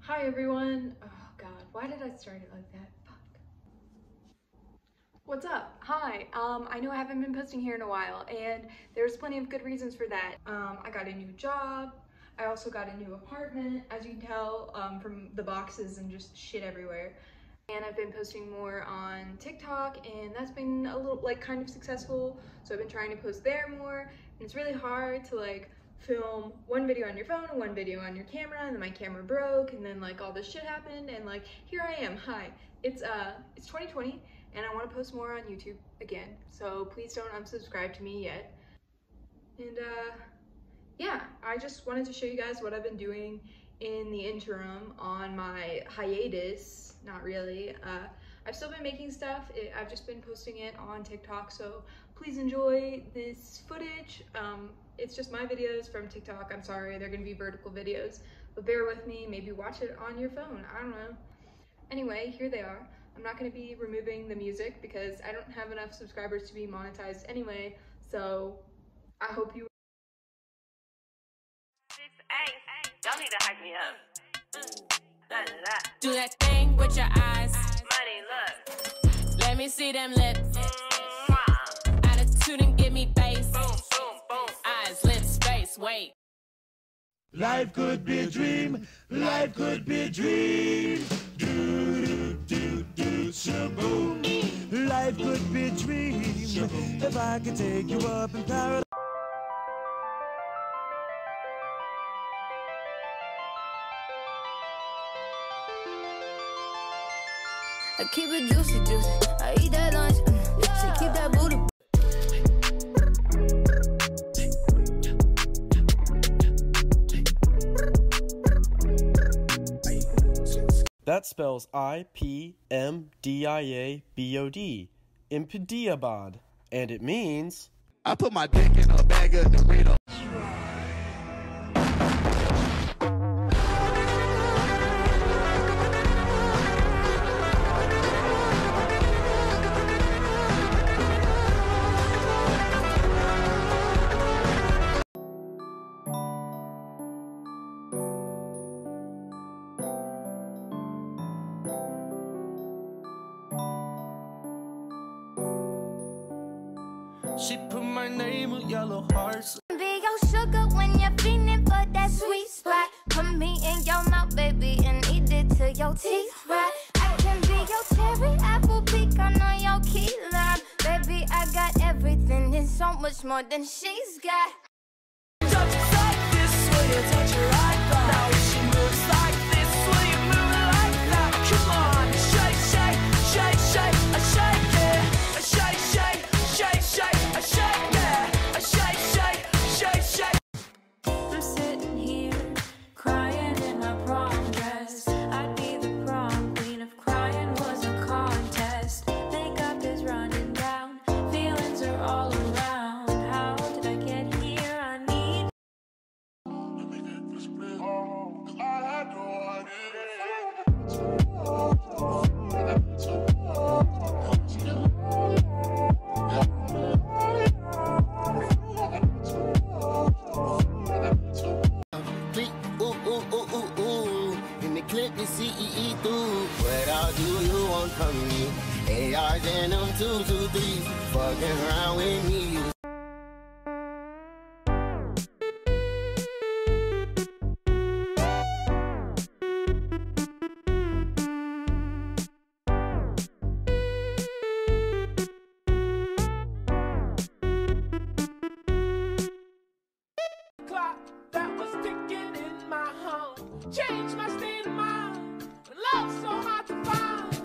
Hi everyone. Oh god, why did I start it like that? Fuck. What's up? Hi. I know I haven't been posting here in a while, and there's plenty of good reasons for that. I got a new job. I also got a new apartment, as you can tell from the boxes and just shit everywhere. And I've been posting more on TikTok, and that's been a little, kind of successful. So I've been trying to post there more, and it's really hard to film one video on your phone and one video on your camera, and then my camera broke, and then all this shit happened, and here I am. Hi, it's 2020, and I want to post more on YouTube again, so please don't unsubscribe to me yet. And yeah, I just wanted to show you guys what I've been doing in the interim on my hiatus. Not really. I've still been making stuff. I've just been posting it on TikTok, so please enjoy this footage. It's just my videos from TikTok. I'm sorry, they're gonna be vertical videos, but bear with me. Maybe watch it on your phone. I don't know. Anyway, here they are. I'm not gonna be removing the music because I don't have enough subscribers to be monetized anyway, so I hope you. Hey, y'all need to hype me up. Do that thing with your eyes. Money, look. Let me see them lips. Attitude and give me bass. Boom, boom, boom. Eyes, lips, space, wait. Life could be a dream. Life could be a dream. Do do do do shaboom. Life could be a dream. If I could take you up in paradise. I keep it juicy, juicy. I eat that lunch. She keep that booty. That spells I-P-M-D-I-A-B-O-D, Impediabod, and it means... I put my dick in a bag of Doritos. She put my name with yellow hearts. Be your sugar when you're feeling for that sweet spot. Put me in your mouth, baby, and eat it till your teeth rot. I can be your cherry apple pecan on your key lime. Baby, I got everything and so much more than she's got. Touch it like this, will you touch her right back? Now she moves like this, will you move it like that? Come on, shake, shake, shake, shake, I shake it. I shake, shake, shake, shake, I shake it. I shake, shake, shake, shake. I'm sitting here crying in my prom dress. I'd be the prom queen if crying was a contest. Makeup is running down, feelings are all around. How did I get here? I need. In the clip, the CEE through. What I'll do, you won't come me. ARs and them 223s. Fucking around with me. Clock that was ticking in my home. Change my state of mind. Love's so hard to find.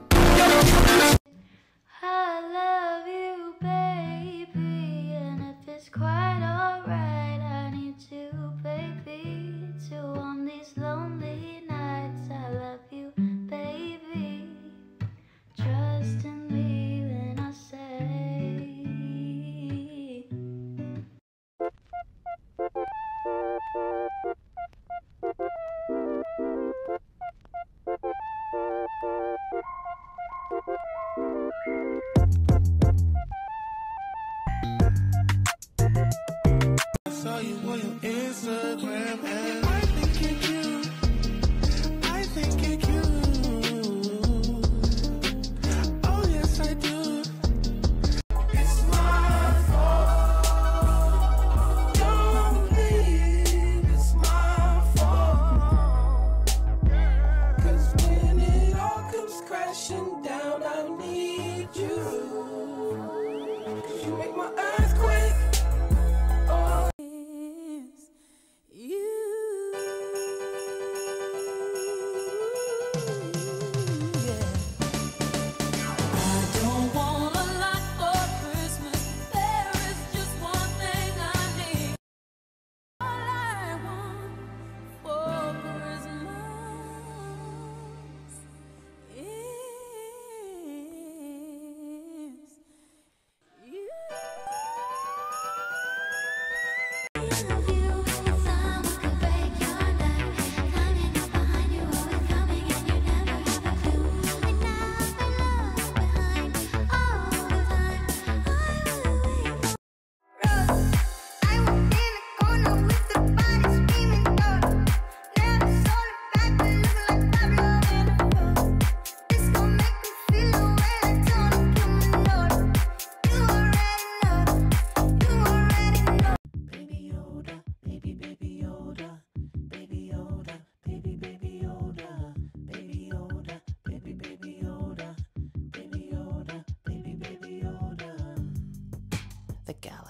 I love you, baby, and if it's quite alright, I need you, baby, to warm these lonely nights. I love you, baby. Trust in me when I say.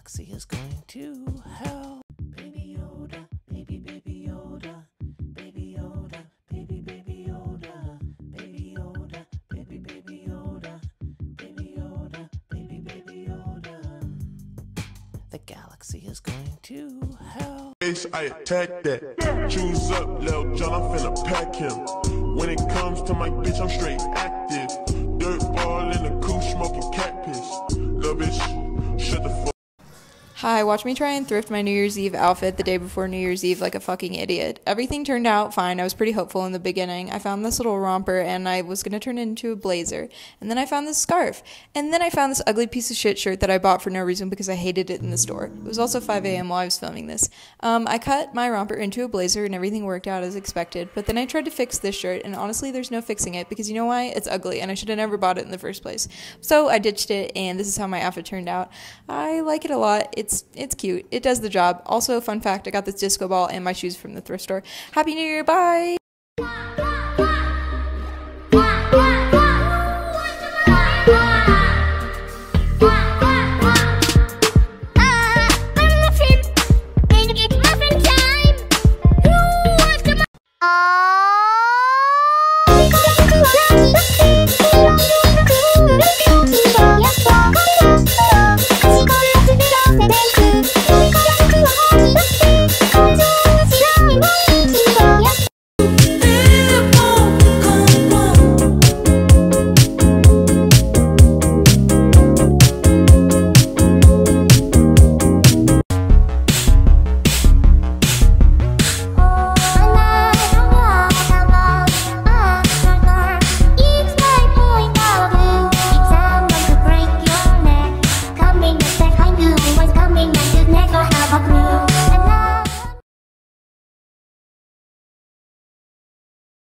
galaxy is going to hell. Baby Yoda, baby Yoda, baby Yoda, baby Yoda, baby Yoda, baby Yoda, baby Yoda, baby Yoda. The galaxy is going to hell. I attack that. Choose up, Lil John, I'm finna pack him. When it comes to my bitch, I'm straight active. Dirt ball in the coupe, smoking cat piss. Little bitch, shut the fuck. Hi, watch me try and thrift my New Year's Eve outfit the day before New Year's Eve like a fucking idiot. Everything turned out fine. I was pretty hopeful in the beginning. I found this little romper and I was going to turn it into a blazer. And then I found this scarf. And then I found this ugly piece of shit shirt that I bought for no reason because I hated it in the store. It was also 5 a.m. while I was filming this. I cut my romper into a blazer and everything worked out as expected. But then I tried to fix this shirt and honestly there's no fixing it because you know why? It's ugly and I should have never bought it in the first place. So I ditched it and this is how my outfit turned out. I like it a lot. It's cute. It does the job. Also, fun fact, I got this disco ball and my shoes from the thrift store. Happy New Year, bye!